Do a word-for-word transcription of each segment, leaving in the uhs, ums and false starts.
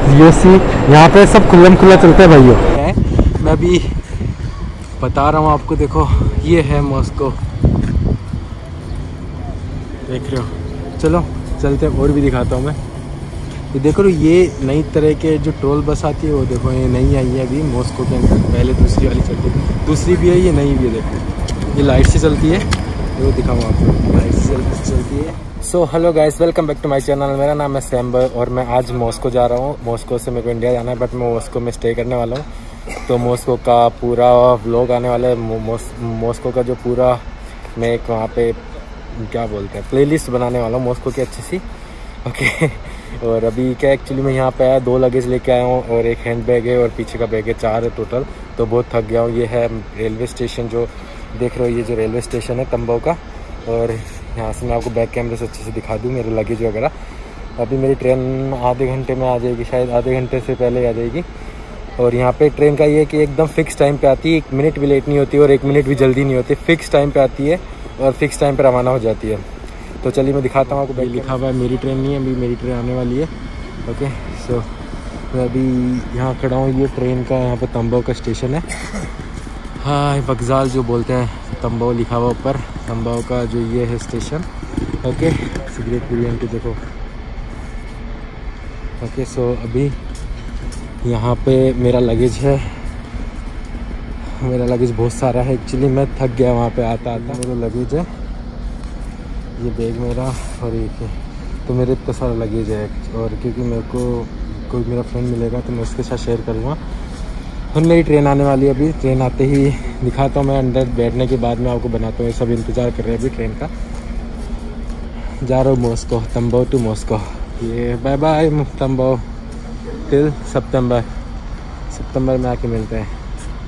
USC यहाँ पे सब खुल्लम खुल्ला चलता है भाइयों। मैं अभी बता रहा हूँ आपको, देखो ये है मॉस्को, देख रहे हो। चलो चलते हैं, और भी दिखाता हूँ मैं। ये देखो ये नई तरह के जो टोल बस आती है वो देखो, ये नई आई है अभी मॉस्को के अंदर। पहले दूसरी वाली चलती थी, दूसरी भी है, ये नई भी है। देखो ये लाइट से चलती है, वो दिखाऊँ आपको, लाइट से चलती है। So hello guys, welcome back to my channel. मेरा नाम है सैम्बर और मैं आज मॉस्को जा रहा हूँ। मॉस्को से मेरे को इंडिया जाना है, बट मैं मॉस्को में स्टे करने वाला हूँ। तो मॉस्को का पूरा व्लॉग आने वाला है। मॉस्को का जो पूरा मैं एक वहाँ पे क्या बोलते हैं प्लेलिस्ट बनाने वाला हूँ मॉस्को की अच्छी सी, ओके। और अभी क्या एक्चुअली मैं यहाँ पे आया, दो लगेज लेके आया हूँ और एक हैंड बैग है और पीछे का बैग है, चार है टोटल। तो बहुत थक गया हूँ। ये है रेलवे स्टेशन जो देख रहे हो, ये जो रेलवे स्टेशन है तंबो का। और यहाँ से मैं आपको बैक कैमरे से अच्छे से दिखा दूँ मेरे लगेज वगैरह। अभी मेरी ट्रेन आधे घंटे में आ जाएगी, शायद आधे घंटे से पहले आ जाएगी। और यहाँ पे ट्रेन का ये है कि एकदम फिक्स टाइम पे आती है, एक मिनट भी लेट नहीं होती और एक मिनट भी जल्दी नहीं होती, फिक्स टाइम पे आती है और फिक्स टाइम पे रवाना हो जाती है। तो चलिए मैं दिखाता हूँ आपको। लिखा हुआ है मेरी ट्रेन नहीं है, अभी मेरी ट्रेन आने वाली है, ओके। सो मैं अभी यहाँ खड़ा हूँ, ये ट्रेन का यहाँ पे तंबो का स्टेशन है। हाँ, वक्जाल जो बोलते हैं, तंबो लिखा हुआ ऊपर, तंबो का जो ये है स्टेशन, ओके। सिगरेट कुरियन के देखो, ओके। सो अभी यहाँ पे मेरा लगेज है, मेरा लगेज बहुत सारा है एक्चुअली। मैं थक गया वहाँ पे आता आता। मेरा लगेज है, ये बैग मेरा और एक है, तो मेरे इतना सारा लगेज है। और क्योंकि मेरे को कोई मेरा फ्रेंड मिलेगा तो मैं उसके साथ शेयर करूँगा। और मेरी ट्रेन आने वाली है, अभी ट्रेन आते ही दिखाता हूँ मैं। अंदर बैठने के बाद मैं आपको बनाता हूँ। ये सब इंतज़ार कर रहे हैं अभी ट्रेन का। जा रहा हूँ मॉस्को, तंबो टू मॉस्को। ये bye bye Tambov till September, सितंबर में आके मिलते हैं।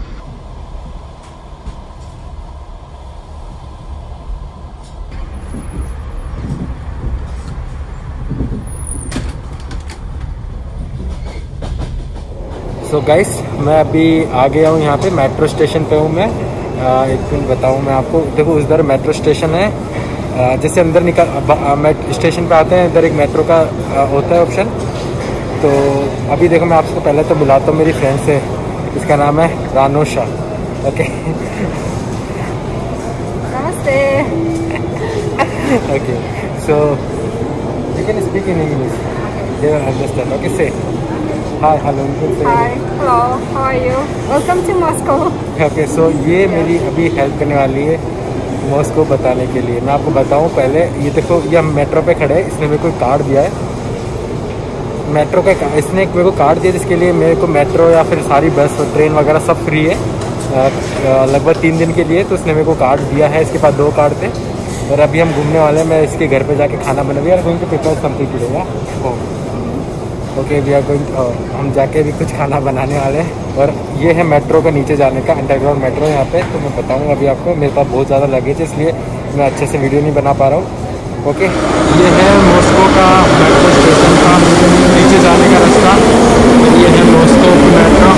सो so गाइस, मैं अभी आ गया हूँ यहाँ पे, मेट्रो स्टेशन पे हूँ मैं। आ, एक मिनट बताऊँ मैं आपको। देखो उधर मेट्रो स्टेशन है। आ, जैसे अंदर निकल स्टेशन पे आते हैं, इधर एक मेट्रो का आ, होता है ऑप्शन। तो अभी देखो मैं आपको पहले तो बुलाता हूँ मेरी फ्रेंड से, इसका नाम है रानोशा, ओके। नमस्ते। Okay, so you can speak in English, they will understand, okay. Say hi, hello. Hi, hello, how are you? Welcome to Moscow. Okay, so ये मेरी अभी हेल्प करने वाली है मॉस्को बताने के लिए। मैं आपको बताऊं पहले, ये देखो ये हम मेट्रो पे खड़े हैं, इसने मेरे को कार्ड दिया है मेट्रो का। इसने मेरे को कार्ड दिया जिसके लिए मेरे को मेट्रो या फिर सारी बस और ट्रेन वगैरह सब फ्री है लगभग तीन दिन के लिए। तो इसने मेरे को कार्ड दिया है, इसके पास दो कार्ड थे। और अभी हम घूमने वाले हैं, मैं इसके घर पे जाके खाना बना दिया। Going to prepare something today, okay. We are going, हम जाके भी कुछ खाना बनाने वाले हैं। और ये है मेट्रो का नीचे जाने का, अंडरग्राउंड मेट्रो यहाँ पे। तो मैं बताऊँगा अभी आपको, मेरे पास बहुत ज़्यादा लगेज है इसलिए मैं अच्छे से वीडियो नहीं बना पा रहा हूँ, ओके। ये है मॉस्को का मेट्रो स्टेशन का नीचे जाने का रास्ता। ये है मॉस्को मेट्रो।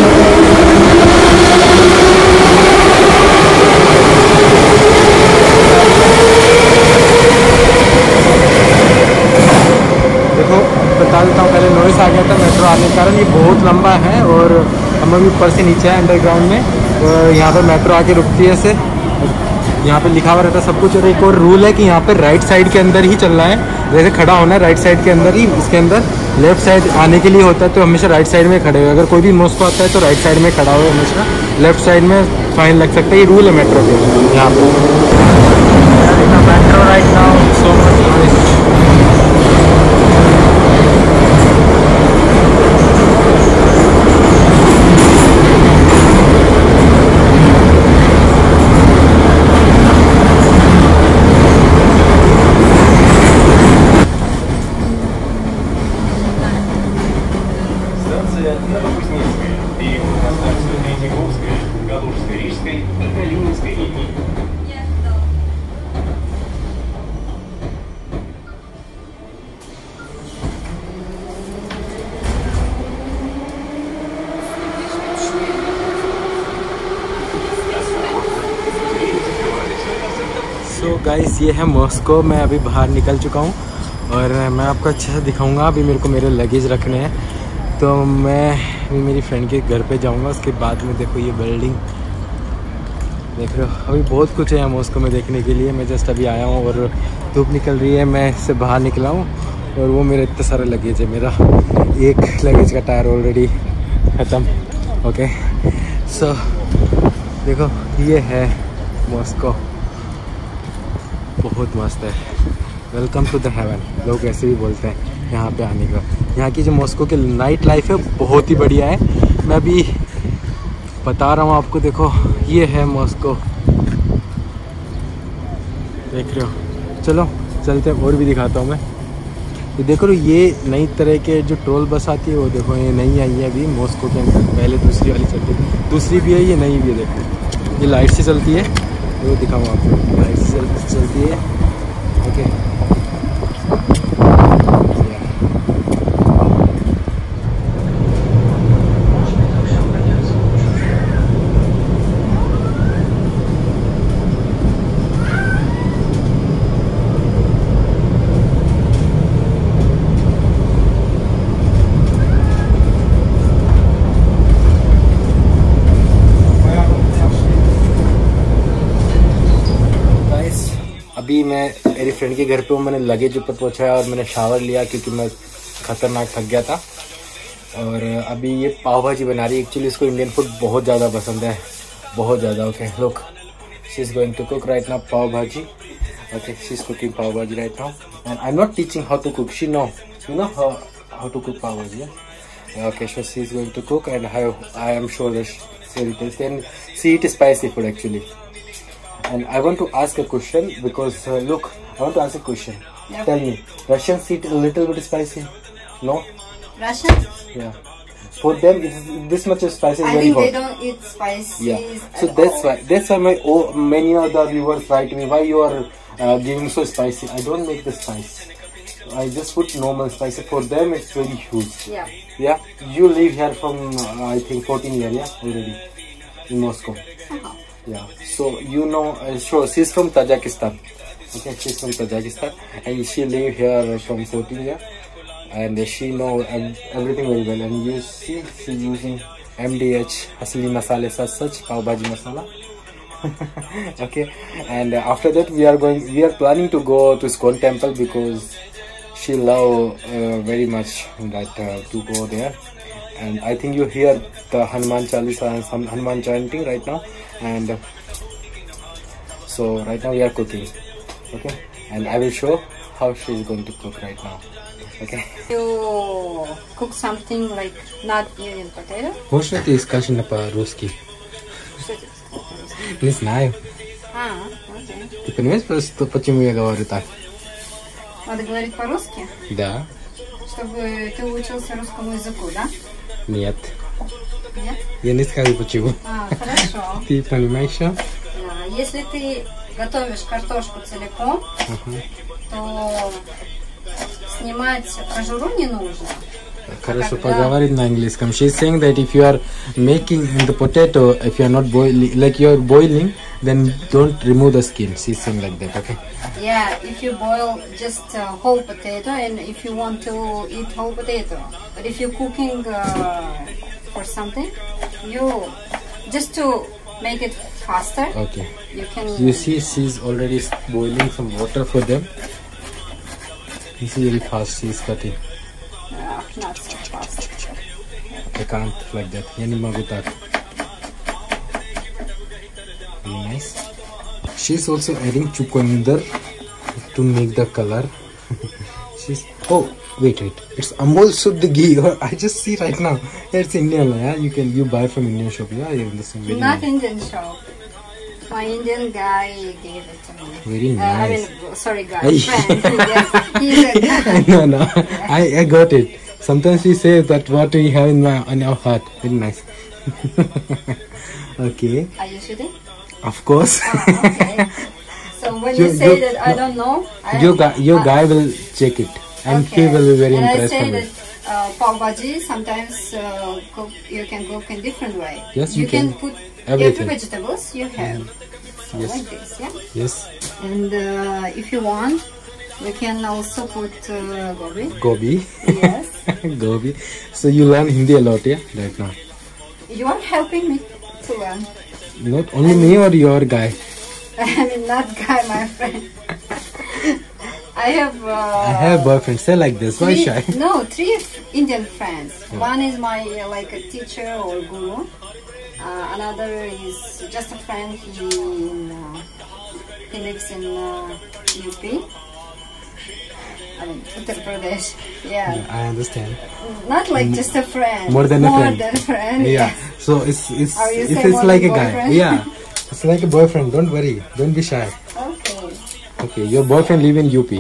देखो बता देता हूँ, पहले नॉइस आ गया था मेट्रो आने के कारण। ये बहुत लंबा है और हम अभी ऊपर से नीचे है अंडरग्राउंड में। और यहाँ पर मेट्रो आके रुकती है ऐसे, यहाँ पे लिखा हुआ रहता है सब कुछ। और एक और रूल है कि यहाँ पे राइट साइड के अंदर ही चलना है, जैसे खड़ा होना है राइट साइड के अंदर ही। इसके अंदर लेफ्ट साइड आने के लिए होता है, तो हमेशा राइट साइड में खड़े हुए। अगर कोई भी मॉस्को आता है तो राइट साइड में खड़ा हो, हमेशा लेफ्ट साइड में फाइन लग सकता है। ये रूल है मेट्रो के यहाँ पर। Metro right now so much. So guys, ये है मॉस्को। मैं अभी बाहर निकल चुका हूँ और मैं आपको अच्छे से दिखाऊंगा। अभी मेरे को मेरे लगेज रखने हैं। तो मैं भी मेरी फ्रेंड के घर पे जाऊंगा, उसके बाद में देखो ये बिल्डिंग देख रहे हो। अभी बहुत कुछ है यहाँ मॉस्को में देखने के लिए। मैं जस्ट अभी आया हूँ और धूप निकल रही है, मैं इससे बाहर निकला हूँ और वो मेरा इतना सारा लगेज है। मेरा एक लगेज का टायर ऑलरेडी ख़त्म। ओके सो देखो ये है मॉस्को, बहुत मस्त है। वेलकम टू द हेवन लोग ऐसे भी बोलते हैं यहाँ पे आने का। यहाँ की जो मॉस्को की नाइट लाइफ है बहुत ही बढ़िया है। मैं अभी बता रहा हूँ आपको, देखो ये है मॉस्को, देख रहे हो। चलो चलते हैं और भी दिखाता हूँ मैं। ये देखो ये नई तरह के जो टोल बस आती है वो देखो, ये नई आई है अभी मॉस्को के अंदर। पहले दूसरी वाली चलती थी, दूसरी भी है, ये नई भी है। देखो ये लाइट से चलती है, वो दिखाऊँ आपको, लाइट से चलती है। ओके अभी मैं मेरी फ्रेंड के घर पे हूँ। मैंने लगेज ऊपर पहुँचाया और मैंने शावर लिया क्योंकि मैं खतरनाक थक गया था। और अभी ये पाव भाजी बना रही है। एक्चुअली इसको इंडियन फूड बहुत ज़्यादा पसंद है, बहुत ज़्यादा। Okay look, she is going to cook right now pav bhaji. Okay she is cooking pav bhaji right now and I am not teaching how to cook, she know you know how to cook pav bhaji. Okay so she is going to cook and how I am sure that she will taste and she eat spicy food actually. And I want to ask a question because uh, look, I want to ask a question. Yep. Tell me, Russians eat a little bit spicy? No? Russians? Yeah. For them, it's, this much spicy is I very think hot. they don't eat spicy. Yeah. So that's all. why that's why my oh, many other viewers write me, why you are uh, giving so spicy. I don't make the spice. I just put normal spice. For them, it's very huge. Yeah. Yeah. You live here from uh, I think fourteen years, yeah, already in Moscow. Uh-huh. Yeah, so you know, uh, sure, she's from Tajikistan. Okay, she's from Tajikistan, and she live here from fourteen years, and she know everything very well. And you see, she's using M D H, asli masale such such pav bhaji masala. Okay, and uh, after that we are going. We are planning to go to Iskon temple because she love uh, very much that uh, to go there. And I think you hear the Hanuman Chalisa and some Hanuman chanting right now. And uh, so right now we are cooking, okay, and I will show how she is going to cook right now. Okay, You cook something like not Indian potato? Можно ты скажешь на по-русски? Что это такое? Не знаю. А, окей. Ты понимаешь просто, почему я говорю так? Надо говорить по-русски, Да. чтобы ты учился русскому языку, да? Нет. Нет? Я не скажу почему. А, хорошо. Ты понимаешь? Да. Если ты готовишь картошку целиком, Uh-huh. то снимать кожуру не нужно. Хорошо, Когда- поговорить на английском. She's saying that if you are making the potato, if you are not boiling, like you are boiling, then don't remove the skin. She's saying like that, okay? Yeah, if you boil just uh, whole potato and if you want to eat whole potato. But if you're cooking uh, for something, you just to make it faster, Okay. you can. You see, she's already boiling some water for them. You see very fast she's cutting. Uh, not so fast. I can't like that. Я не могу так. Very nice. She's also adding chukundur to make the color. She's oh wait wait. It's Amul Shuddh ghee. I just see right now. It's Indian, yeah. You can you buy from Indian shop, yeah. You listen very Not nice. Indian shop. My Indian guy gave it to me. Very Uh, I nice. mean, sorry, guy, Ay. friend. Yes, he said. no, no, I, I got it. Sometimes we say that what we have in, my, in our heart. Very nice. Okay, Are you shooting? of course. Oh, okay. So when You- you, say you- that I don't know, I, your guy, your uh, guy will check it, and okay. he will be very and impressed I say from that it. uh, pav bhaji sometimes uh, cook, you can cook in different way. Yes, you can, can. put Everything. every vegetables you have. So Yes. like this, yeah. Yes, And uh, if you want, you can also put uh, gobi. gobi. Yes. Gobi. So you learn Hindi a lot, yeah, right now. You are helping me to learn. Not only me or your guy. I mean, not guy, my friend. I have. Uh, I have boyfriend. Say like this. Why three, shy? No, three Indian friends. Yeah. One is my uh, like a teacher or guru. Uh, another is just a friend. He in, uh, he lives in uh, U P. I mean, Uttar Pradesh. Yeah. Yeah, I understand. Not like just a friend. More than a more friend. More than a friend. Yeah. Yes. So it's it's Or you it's, say it's more like a than guy. boyfriend. Yeah. It's like a boyfriend. Don't worry. Don't be shy. Okay. Okay. Your boyfriend live in U P.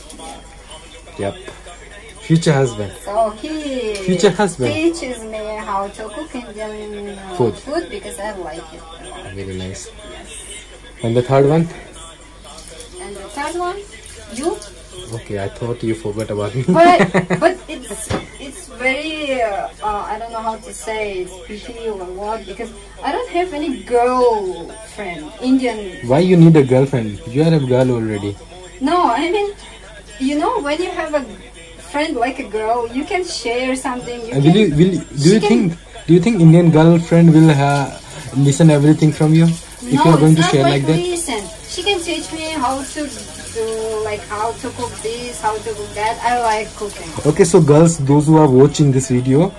Yep. Future husband. So he Future husband. teaches me how to cook Indian uh, Food. food because I like it. a lot. Very nice. Yes. And the third one? And the third one, you. Okay, I thought you forgot about me. But but it's it's very uh, uh, I don't know how to say it's pity or what because I don't have any girlfriend Indian. Why you need a girlfriend? You are a girl already. No, I mean, you know, when you have a friend like a girl, you can share something. You Uh, can, will you will you- do she you can- think do you think Indian girlfriend will uh, listen everything from you if no, you are going it's to not share like, like that? Listen, she can teach me how to do, like how to cook this, how to cook that. I like cooking. Okay, so girls, those who are watching this video,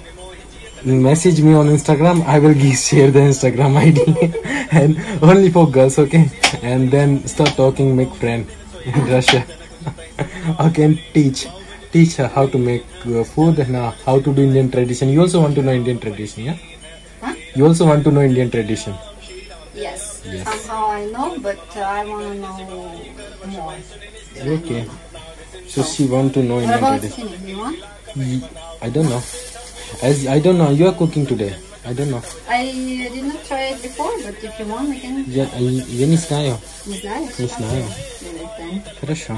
message me on Instagram. I will give, share the Instagram I D and only for girls, okay? And then start talking, make friend in Russia. Okay, and teach teach her how to make uh, food and uh, how to do Indian tradition. You also want to know Indian tradition, yeah? Huh? You also want to know Indian tradition. Yes. Yes. Somehow I know, but uh, I want to know more. Okay. So she want to know What Indian about tradition. Kenny? Do you want? Ye- I don't know. As I don't know, you are cooking today. I don't know. I uh, did not try it before, but if you want, we can. Я, я не знаю. Не знаешь? Не знаю. Okay. Хорошо.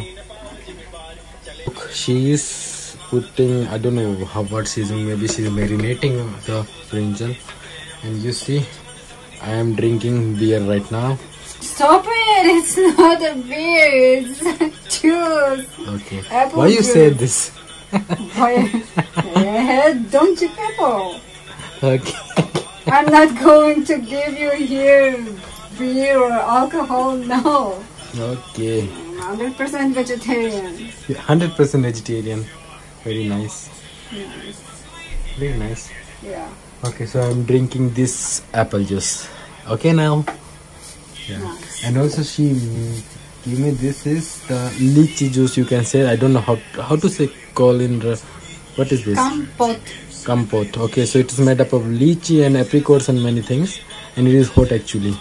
Look, she is putting, I don't know how what she's doing, maybe she's marinating the brinjal. And you see, I am drinking beer right now. Stop it! It's not a beer, it's juice. Okay. Apple Why you juice. say this? Why? Yeah, don't you people? Okay. I'm not going to give you here beer or alcohol, no. Okay. I'm one hundred percent vegetarian. one hundred percent vegetarian. Very nice. Yes. Very nice. Yeah. Okay, so I'm drinking this apple juice. Okay now. Yeah. Nice. And also she mm, give me this is the lychee juice, you can say. I don't know how how to say call in the, what is this? Compote. Compote. Okay, so it is made up of lychee and apricots and many things, and it is hot actually.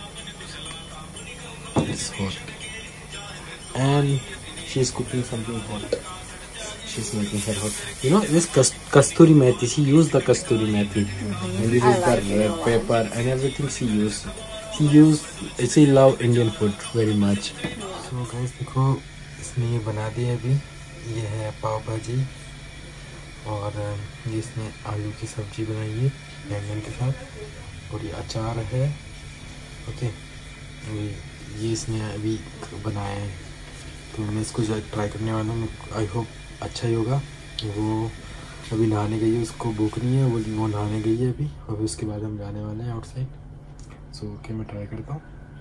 It's hot. And she's cooking something hot. She's making her hot. You know this kas- kasturi methi. She used the kasturi methi. Mm-hmm. And this I is like the it a red lot. pepper and everything she used. She used. She love Indian food very much. So guys, देखो इसने ये बना दिया अभी. ये है पाव भाजी और ये इसने आलू की सब्जी बनाई है बैंगन के साथ और ये अचार है. ओके, अभी ये इसने अभी बनाया है तो मैं इसको ट्राई करने वाला हूँ. आई होप अच्छा ही होगा. वो अभी नहाने गई है, उसको भूख नहीं है, वो वो नहाने गई है अभी. अभी उसके बाद हम जाने वाले हैं आउटसाइड. सो ओके, मैं ट्राई करता हूँ.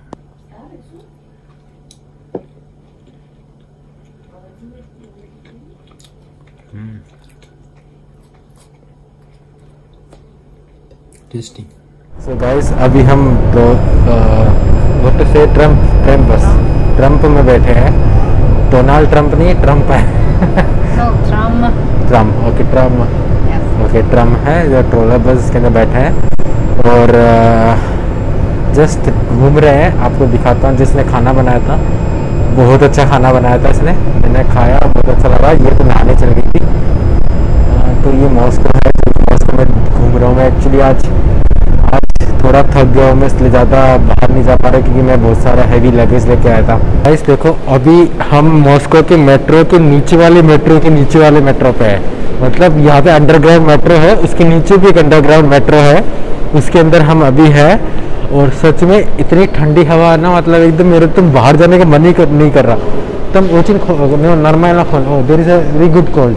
टेस्टी. सो गाइस, अभी हम what to say tram tram बस ट्रम्प में बैठे हैं. डोनाल्ड ट्रम्प नहीं, ट्रम्प है. No, tram. Tram. Okay, tram. Yes. Okay, tram है जो ट्रोलर बस के अंदर बैठे हैं और जस्ट घूम रहे हैं. आपको दिखाता हूँ. जिसने खाना बनाया था, बहुत अच्छा खाना बनाया था इसने. मैंने खाया, बहुत अच्छा लगा. ये तो नहाने चल गई थी. अ, तो ये मॉस्को है, मॉस्को में घूम रहा हूँ मैं एक्चुअली. आज आज थोड़ा थक गया हूँ मैं, इसलिए ज़्यादा बाहर नहीं जा पा रहा क्योंकि मैं बहुत सारा हैवी लगेज लेके आया था. गाइस देखो, अभी हम मॉस्को के मेट्रो के नीचे वाले मेट्रो के नीचे वाले मेट्रो पे है. मतलब यहाँ पे अंडरग्राउंड मेट्रो है, उसके नीचे भी एक अंडरग्राउंड मेट्रो है, उसके अंदर हम अभी है. और सच में इतनी ठंडी हवा है ना, मतलब एकदम मेरे तुम बाहर जाने का मन ही कर, नहीं कर रहा. तुम ओचिन normal there is a very good cold.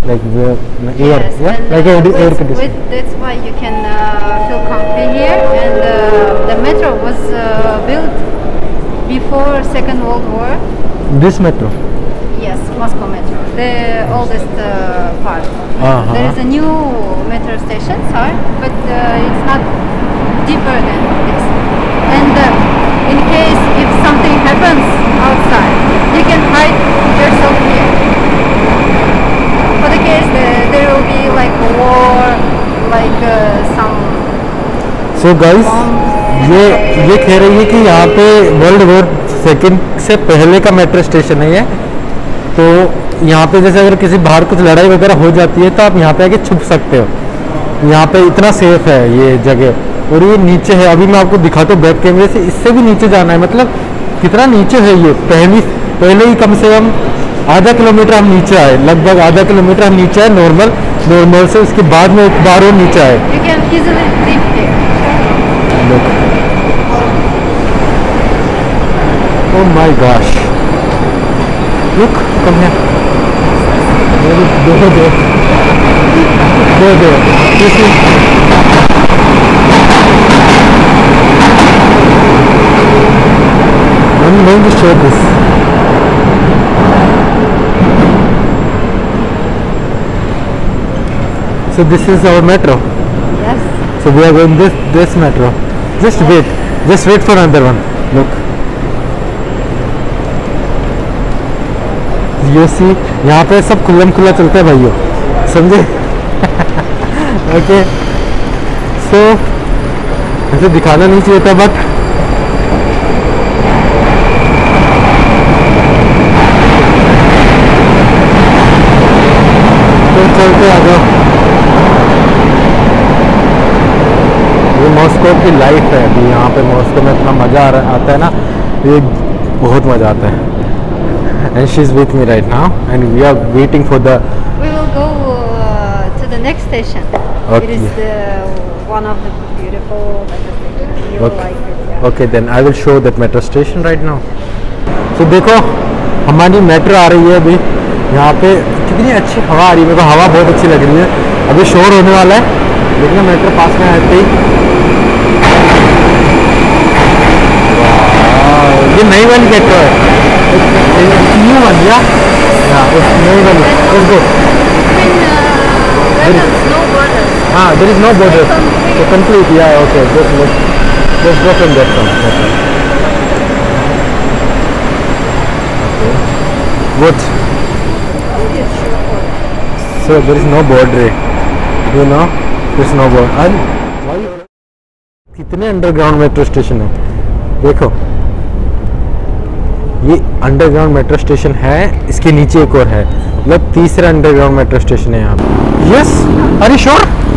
like the air, Yes, yeah, and, like uh, air, air with, conditioning. with, that's why you can uh, feel comfy here. And uh, the metro was uh, built before Second World War. This metro. Yes, Moscow Metro, the oldest uh, part. Uh-huh. There is a new metro station, sorry, but uh, it's not deeper than this. And uh, in case if something happens outside, you can hide yourself here. For the case that there will be like a war, like uh, some. So guys, ये ये कह रही है कि यहाँ पे world war second से पहले का मेट्रो स्टेशन है ये। तो यहाँ पे जैसे अगर किसी बाहर कुछ लड़ाई वगैरह हो जाती है तो आप यहाँ पे आके छुप सकते हो। यहाँ पे इतना सेफ है ये जगह। और ये नीचे है, अभी मैं आपको दिखाता हूँ बैक कैमरे से, इससे भी नीचे जाना है। मतलब कितना नीचे है ये, पहली पहले ही कम से कम आधा किलोमीटर हम नीचे आए, लगभग आधा किलोमीटर हम नीचे आए नॉर्मल नॉर्मल से। उसके बाद में एक बार और नीचे आए। You can easily live here. Oh my gosh! Look, come here. There, there, there, there. You see? I'm going to show this. So this is our metro. Yes. So we are going this this metro. Just wait. Just wait for another one. Look. You see, यहाँ पे सब खुल्लम खुल्ला चलता है भाइयों, समझे? Okay, सो ऐसे दिखाना नहीं चाहिए था बट तो चलते आ जाओ। ये मॉस्को की लाइफ है अभी यहाँ पे। मॉस्को में इतना मज़ा आ रहा आता है ना, ये बहुत मज़ा आता है। And she's with me right now, and we are waiting for the. We will go uh, to the next station. Okay. It is the, one of the beautiful metro stations. You will Okay. like it. Yeah. Okay, then I will show that metro station right now. So देखो हमारी metro आ रही है अभी। यहाँ पे कितनी अच्छी हवा आ रही है, मेरे को हवा बहुत अच्छी लग रही है। अभी शोर होने वाला है, लेकिन मेट्रो पास में आते ही। ये नई वाली मेट्रो है। न्यू वन, या yeah, it's नई वाली। Let's go. Between uh, there is no borders. Ah, there is no border. Complete. So complete, yeah, okay. Just let's, let's go from that one. Okay. What? So there is no border, you know, there is no border. And कितने underground metro station है देखो। ये underground metro station है, इसके नीचे एक और है, मतलब तीसरा अंडरग्राउंड मेट्रो स्टेशन है यहाँ पे। Yes, are you sure?